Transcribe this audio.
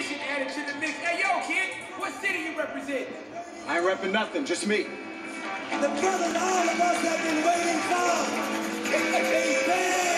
Nation added to the mix. Hey, yo, kid, what city you represent? I ain't repping nothing, just me. The brother all of us have been waiting for.